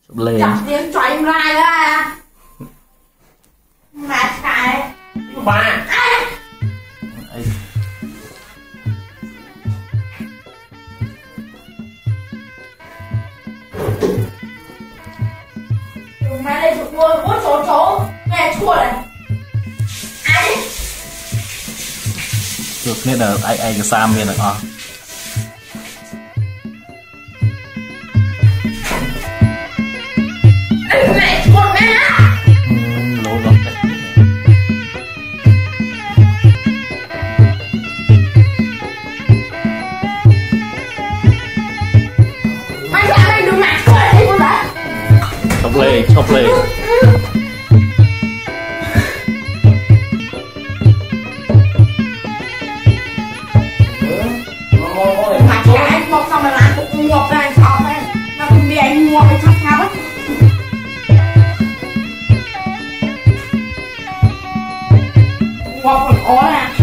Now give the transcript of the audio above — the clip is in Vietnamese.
lên chặt tiếng xoay lại ra mẹ chạy ba mẹ đây một mua bút số mẹ chua này ai được nên là ai cái sam miền được mẹ chua mẹ lố lắm đấy mày ra đây đừng mẹ chua đây con đấy chọc lê mà cái anh bọc xong rồi làm cũng ngọt ra anh chọc này mà cũng bị anh ngọt cái chọc nhau ấy ngọt còn khó nè